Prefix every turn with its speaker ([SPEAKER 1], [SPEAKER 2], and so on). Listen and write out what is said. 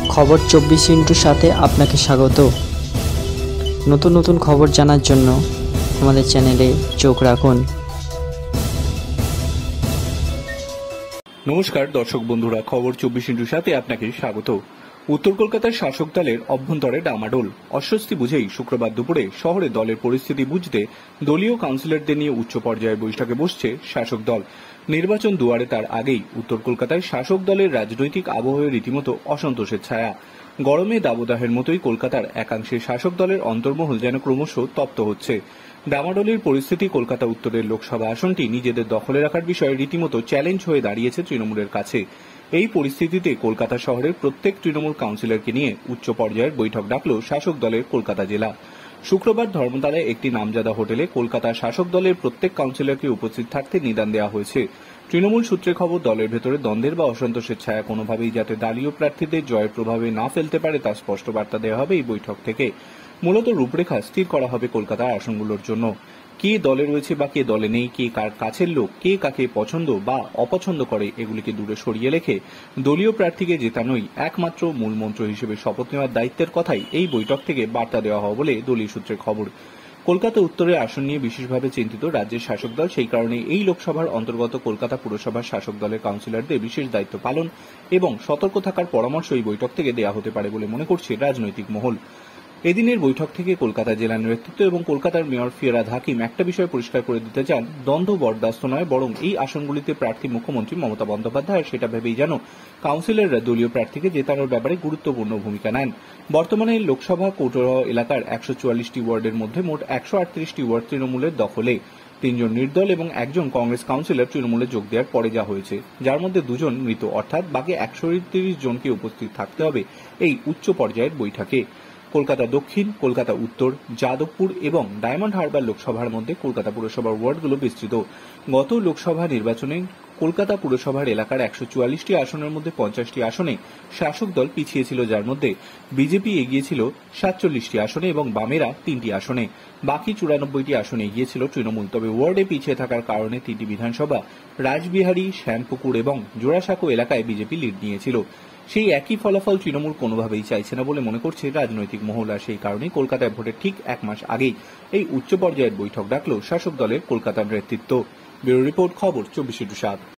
[SPEAKER 1] খবর 24 সাথে আপনাকে স্বাগত। নতুন নতুন খবর জানার জন্য আমাদের চ্যানেলে চোখ রাখুন।
[SPEAKER 2] নমস্কার দর্শক বন্ধুরা, খবর 24 আপনাকে স্বাগত। উত্তর কলকাতার শাসক দলের অভ্যন্তরে ডামাডোল। অস্বস্তি বুঝেই শুক্রবার দুপুরে শহরে দলের পরিস্থিতি বুঝতে দলীয় কাউন্সিলরদের নিয়ে উচ্চ পর্যায়ের বৈঠকে বসছে শাসক দল। নির্বাচন দুয়ারে তার আগেই উত্তর কলকাতায় শাসক দলের রাজনৈতিক আবহে রীতিমতো অসন্তোষের ছায়া। গরমে দাবদাহের মতোই কলকাতার একাংশে শাসক দলের অন্তর্মহল যেন ক্রমশ তপ্ত হচ্ছে। ডামাডোলের পরিস্থিতি কলকাতা উত্তরের লোকসভা আসনটি নিজেদের দখলে রাখার বিষয়ে রীতিমতো চ্যালেঞ্জ হয়ে দাঁড়িয়েছে তৃণমূলের কাছে। এই পরিস্থিতিতে কলকাতা শহরের প্রত্যেক তৃণমূল কাউন্সিলরকে নিয়ে উচ্চ পর্যায়ের বৈঠক ডাকল শাসক দলের কলকাতা জেলা। শুক্রবার ধর্মতলায় একটি নামজাদা হোটেলে কলকাতা শাসক দলের প্রত্যেক কাউন্সিলরকে উপস্থিত থাকতে নিদান দেওয়া হয়েছে। তৃণমূল সূত্রে খবর, দলের ভেতরে দ্বন্দ্বের বা অসন্তোষের ছায়া কোনোভাবেই যাতে দলীয় প্রার্থীদের জয়ের প্রভাবে না ফেলতে পারে তা স্পষ্ট বার্তা দেওয়া হবে এই বৈঠক থেকে। মূলত রূপরেখা স্থির করা হবে কলকাতার আসনগুলোর জন্য। কে দলে রয়েছে বা কে দলে নেই, কে কার কাছের লোক, কে কাকে পছন্দ বা অপছন্দ করে, এগুলিকে দূরে সরিয়ে রেখে দলীয় প্রার্থীকে জেতানোই একমাত্র মূল মন্ত্র হিসেবে শপথ নেওয়ার দায়িত্বের কথাই এই বৈঠক থেকে বার্তা দেওয়া হবে বলে দলীয় সূত্রে খবর। কলকাতা উত্তরের আসন নিয়ে বিশেষভাবে চিন্তিত রাজ্যের শাসক দল, সেই কারণে এই লোকসভার অন্তর্গত কলকাতা পুরসভার শাসক দলের কাউন্সিলরদের বিশেষ দায়িত্ব পালন এবং সতর্ক থাকার পরামর্শ এই বৈঠক থেকে দেওয়া হতে পারে বলে মনে করছে রাজনৈতিক মহল। এদিনের বৈঠক থেকে কলকাতা জেলা নেতৃত্ব এবং কলকাতার মেয়র ফিরাদ হাকিম একটা বিষয় পরিষ্কার করে দিতে চান, দ্বন্দ্ব বরদাস্ত নয়, বরং এই আসনগুলিতে প্রার্থী মুখ্যমন্ত্রী মমতা বন্দ্যোপাধ্যায়, সেটা ভেবেই যেন কাউন্সিলররা দলীয় প্রার্থীকে জেতানোর ব্যাপারে গুরুত্বপূর্ণ ভূমিকা নেন। বর্তমানে লোকসভা কোটারহ এলাকার 144টি ওয়ার্ডের মধ্যে মোট 138টি ওয়ার্ড তৃণমূলের দখলে। 3 জন নির্দল এবং 1 জন কংগ্রেস কাউন্সিলর তৃণমূলে যোগ দেওয়ার পরে যা হয়েছে, যার মধ্যে 2 জন মৃত, অর্থাৎ বাকি 138 জনকে উপস্থিত থাকতে হবে এই উচ্চ পর্যায়ের বৈঠকে। কলকাতা দক্ষিণ, কলকাতা উত্তর, যাদবপুর এবং ডায়মন্ড হারবার লোকসভার মধ্যে কলকাতা পুরসভার ওয়ার্ডগুলো বিস্তৃত। গত লোকসভা নির্বাচনে কলকাতা পুরসভার এলাকার 144টি আসনের মধ্যে 50টি আসনে শাসক দল পিছিয়ে ছিল, যার মধ্যে বিজেপি এগিয়েছিল 47টি আসনে এবং বামেরা 3টি আসনে। বাকি 94টি আসনে এগিয়েছিল তৃণমূল। তবে ওয়ার্ডে পিছিয়ে থাকার কারণে 3টি বিধানসভা রাজবিহারী, শ্যামপুকুর এবং জোড়াসাঁকো এলাকায় বিজেপি লিড নিয়েছিল। সেই একই ফলাফল তৃণমূল কোনোভাবেই চাইছে না বলে মনে করছে রাজনৈতিক মহল, আর সেই কারণেই কলকাতায় ভোটের ঠিক 1 মাস আগেই এই উচ্চ পর্যায়ের বৈঠক ডাকল শাসক দলের কলকাতার নেতৃত্ব। ব্যুরো রিপোর্ট, খবর 24/7।